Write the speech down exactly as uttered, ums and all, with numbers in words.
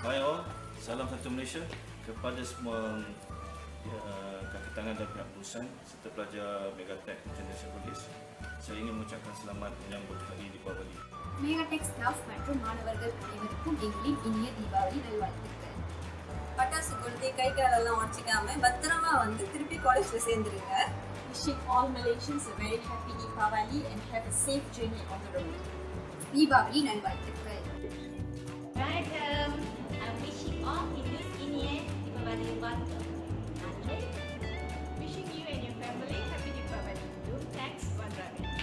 Hai all, salam satu Malaysia kepada semua uh, kaki tangan dan pihak perusahaan serta pelajar Megatech International College. Saya ingin mengucapkan selamat menyambut Hari Deepavali. Megatech staff மற்றும் மாணவர்கள் அனைவருக்கும் எங்களின் இனிய தீபாவளி நல்வாழ்த்துக்கள். பட்டாசு கொளுத்தி கை காலெல்லாம் உடைச்சிக்காம பத்திரமா வந்து திருப்பி காலேஜ்ல சேர்ந்துருங்க. Wishing all Malaysians a very happy Deepavali and have a safe journey on the road. Deepavali நல்வாழ்த்துக்கள். Right, um, I'm wishing all Hindus Inie Deepavali Wanto. Wishing you and your family happy Deepavali. Thanks, One Ravi.